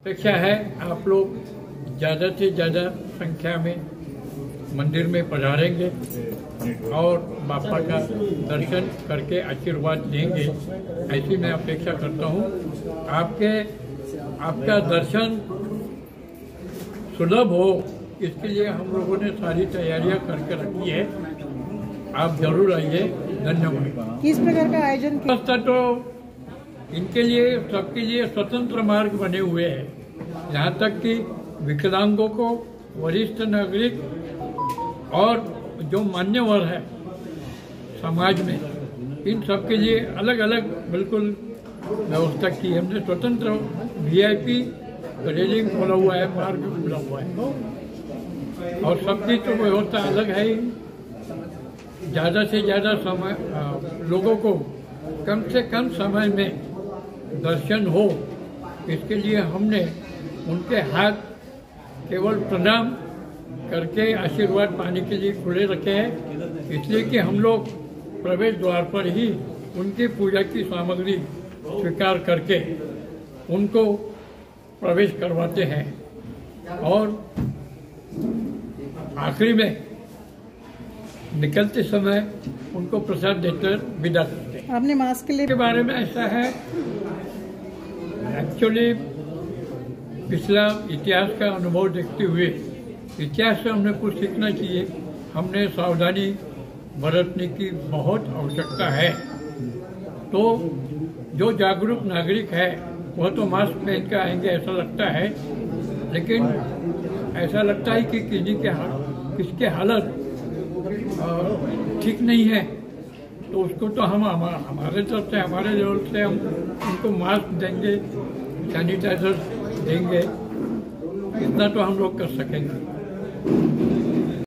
अपेक्षा है आप लोग ज़्यादा से ज़्यादा संख्या में मंदिर में पधारेंगे और बापा का दर्शन करके आशीर्वाद लेंगे, ऐसी मैं अपेक्षा करता हूँ। आपका दर्शन सुलभ हो, इसके लिए हम लोगों ने सारी तैयारियां करके रखी है। आप जरूर आइए। धन्यवाद। किस प्रकार का आयोजन व्यवस्था तो इनके लिए सबके लिए स्वतंत्र मार्ग बने हुए हैं। यहाँ तक कि विकलांगों को, वरिष्ठ नागरिक और जो मान्यवर है समाज में, इन सब के लिए अलग अलग बिल्कुल व्यवस्था की हमने। स्वतंत्र VIP रेलिंग खोला हुआ है, मार्ग खुला हुआ है और सबकी तो व्यवस्था अलग है ही। ज़्यादा से ज़्यादा समय लोगों को कम से कम समय में दर्शन हो, इसके लिए हमने उनके हाथ केवल प्रणाम करके आशीर्वाद पाने के लिए खुले रखे हैं, इसलिए कि हम लोग प्रवेश द्वार पर ही उनकी पूजा की सामग्री स्वीकार करके उनको प्रवेश करवाते हैं और आखिरी में निकलते समय उनको प्रसाद देकर विदा करते हैं। आपने मास्क के बारे में ऐसा है, एक्चुअली पिछला इतिहास का अनुभव देखते हुए इतिहास से हमने कुछ सीखना चाहिए। हमने सावधानी बरतने की बहुत आवश्यकता है। तो जो जागरूक नागरिक है वह तो मास्क पहन के आएंगे ऐसा लगता है, लेकिन ऐसा लगता है कि किसके हालत ठीक नहीं है, तो उसको तो हम हमारे तरफ से, हमारे लेवल से हम उनको मास्क देंगे, सैनिटाइजर देंगे, इतना तो हम लोग कर सकेंगे।